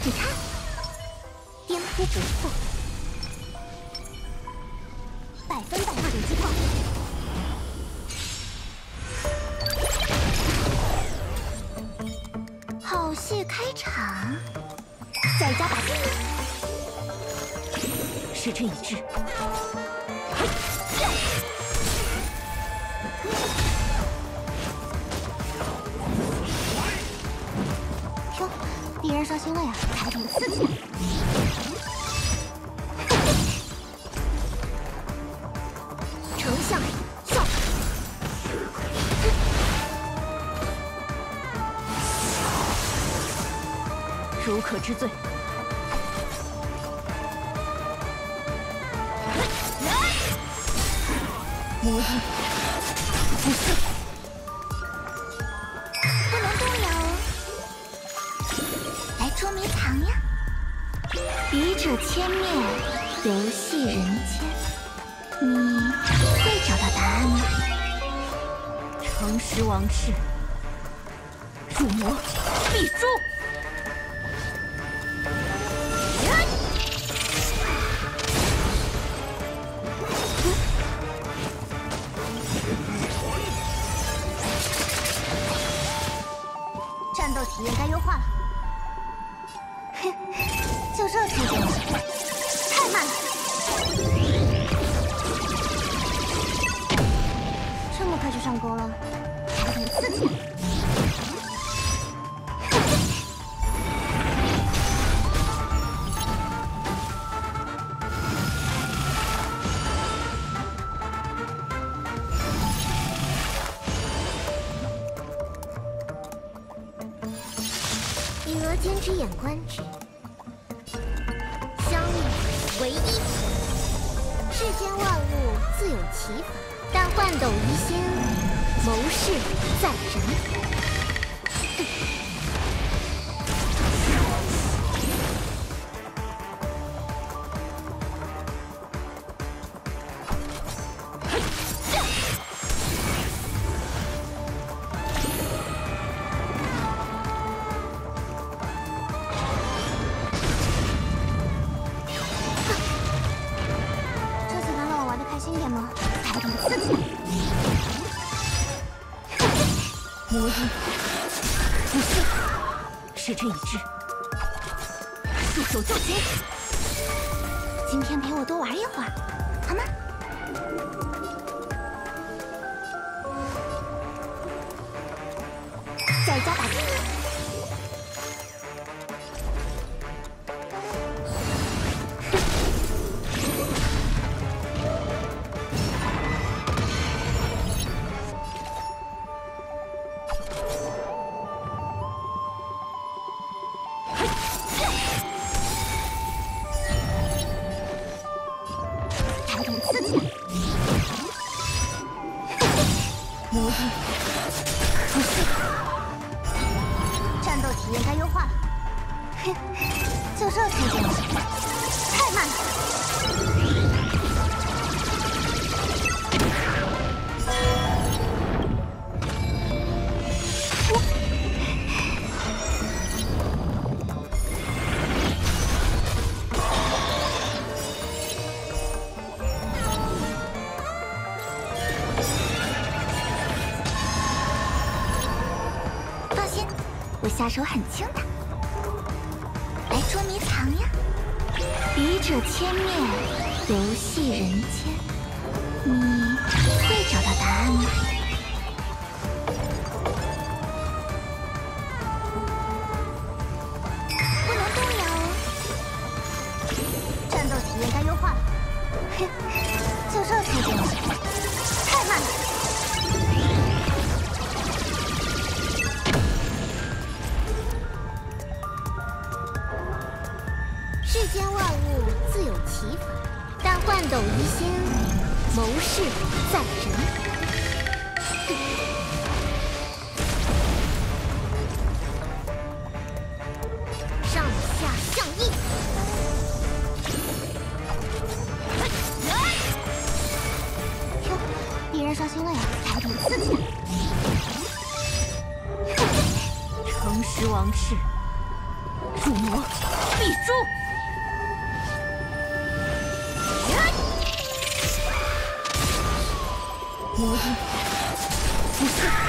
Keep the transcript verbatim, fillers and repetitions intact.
你看，颠扑不破，百分百大点击炮。好戏开场，再加把劲呢。时辰已至。 哟，敌人刷新了呀，还挺刺激。丞相笑。如可知罪。 魔音不是，不能动摇哦。来捉迷藏呀！笔者千面，游戏人间，你会找到答案吗？诚实王室，入魔必诛。 战斗体验该优化了。哼，就这速度，太慢了。这么快就上钩了，还挺刺激。以额间之眼观之，相遇唯一。世间万物自有其法，但换斗疑心，谋事在人。轻点吗？还挺刺激。魔音不信，时辰已至，束手就擒。今天陪我多玩一会儿，好吗？再加把劲呢。 魔音不信，战斗体验该优化了。哼，就这速度，太慢了。我下手很轻的，来捉迷藏呀！笔者千面，游戏人间，你会找到答案吗？不能动摇哦。战斗体验该优化了。哼，就这速度，太慢了。 世间万物自有其法，但换斗疑心，谋事在人。上下相应。哟，敌人刷新了呀，还挺刺激的。诚实王室。 入魔必诛！魔音，不是。